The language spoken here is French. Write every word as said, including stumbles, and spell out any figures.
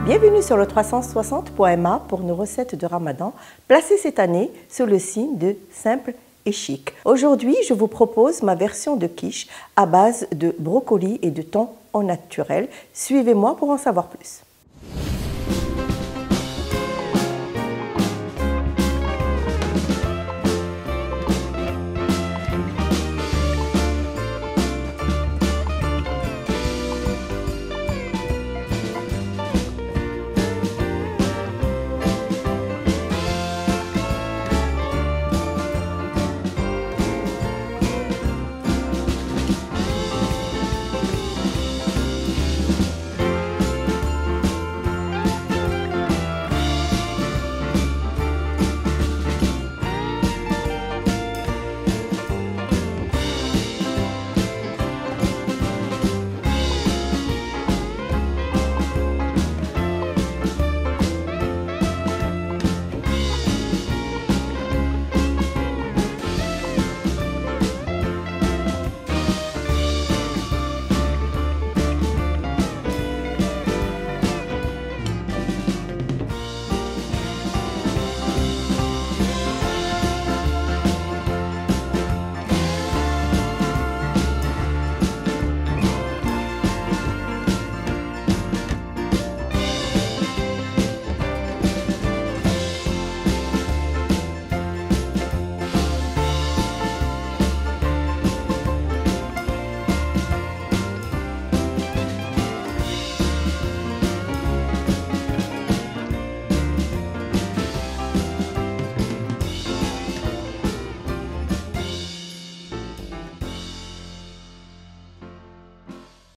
Bienvenue sur le trois cent soixante point M A pour nos recettes de Ramadan, placées cette année sous le signe de simple et chic. Aujourd'hui, je vous propose ma version de quiche à base de brocoli et de thon au naturel. Suivez-moi pour en savoir plus.